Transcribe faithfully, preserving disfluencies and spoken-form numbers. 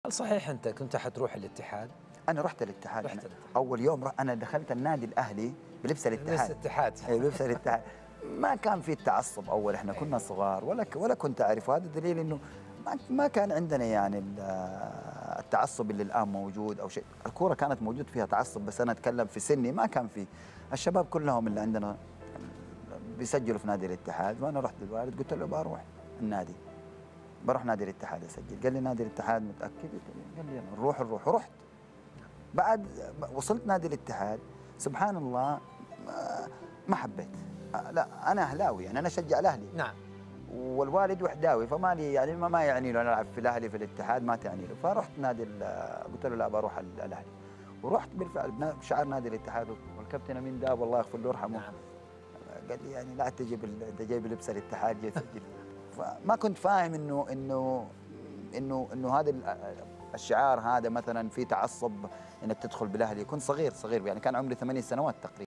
هل صحيح أنت كنت حتروح الاتحاد؟ أنا رحت الاتحاد. رحت أنا الاتحاد. أول يوم رح أنا دخلت النادي الأهلي بلبس الاتحاد. بلبس الاتحاد. أي بلبس الاتحاد. ما كان في التعصب أول، إحنا كنا صغار ولا ولا كنت أعرف، وهذا دليل إنه ما ما كان عندنا يعني التعصب اللي الآن موجود أو شيء. الكورة كانت موجود فيها تعصب، بس أنا أتكلم في سني ما كان في. الشباب كلهم اللي عندنا بيسجلوا في نادي الاتحاد، وأنا رحت للوالد قلت له بروح النادي، بروح نادي الاتحاد اسجل. قال لي نادي الاتحاد متاكد؟ قال لي نروح نروح. ورحت. بعد وصلت نادي الاتحاد سبحان الله ما, ما حبيت. لا انا اهلاوي، يعني انا اشجع الاهلي. نعم. والوالد وحداوي، فما لي يعني ما, ما يعني له انا العب في الاهلي في الاتحاد، ما تعني له. فرحت نادي، قلت له لا بروح الاهلي. ورحت بالفعل بشعار نادي الاتحاد، والكابتن امين داب الله يغفر له ويرحمه. نعم. قال لي يعني لا تجيب انت جايب لبس الاتحاد جاي تسجل. فما كنت فاهم انه انه انه انه هذا الشعار هذا مثلا في تعصب انك تدخل بالاهلي. كنت صغير صغير يعني كان عمري ثمانية سنوات تقريبا.